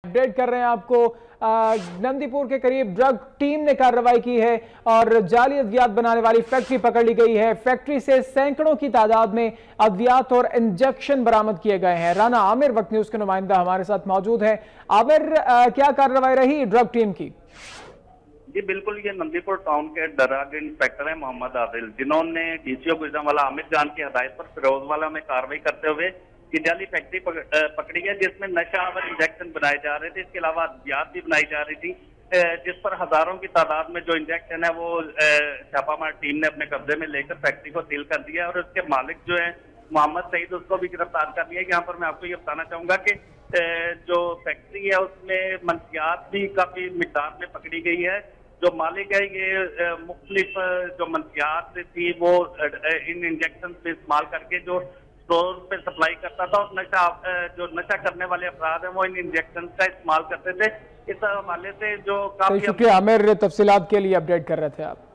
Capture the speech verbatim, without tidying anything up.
Update कर रहे हैं आपको। नंदीपुर के करीब ड्रग टीम ने कार्रवाई की है और जाली अद्वियात बनाने वाली फैक्ट्री पकड़ ली गई है। फैक्ट्री से सैकड़ों की तादाद में अद्वियात और इंजेक्शन बरामद किए गए हैं। राना आमिर वक्त न्यूज के नुमाइंदा हमारे साथ मौजूद है। आमिर, क्या कार्रवाई रही ड्रग टीम की? जी बिल्कुल, ये नंदीपुर टाउन के ड्रग इंस्पेक्टर है मोहम्मद आदिल, जिन्होंने डीसीओ गुजरांवाला आमिर जान की हदायत पर फिरोजवाला में कार्रवाई करते हुए की जाली फैक्ट्री पकड़ी है, जिसमें नशा और इंजेक्शन बनाए जा रहे थे। इसके अलावा अद्वियात भी बनाई जा रही थी, जिस पर हजारों की तादाद में जो इंजेक्शन है वो छापामार टीम ने अपने कब्जे में लेकर फैक्ट्री को सील कर दिया है और उसके मालिक जो है मोहम्मद सईद, उसको भी गिरफ्तार कर लिया है। यहाँ पर मैं आपको ये बताना चाहूंगा कि जो फैक्ट्री है उसमें मंशियात भी काफी मिकदार में पकड़ी गई है। जो मालिक है ये मुख्तलिफ जो मंशियात थी वो इन इंजेक्शन पे इस्तेमाल करके जो स्टोर पे सप्लाई करता था और नशा जो नशा करने वाले अफराद हैं वो इन इंजेक्शन का इस्तेमाल करते थे। इस हवाले से जो काफी शुक्रिया आमिर, तफसीलात के लिए अपडेट कर रहे थे आप।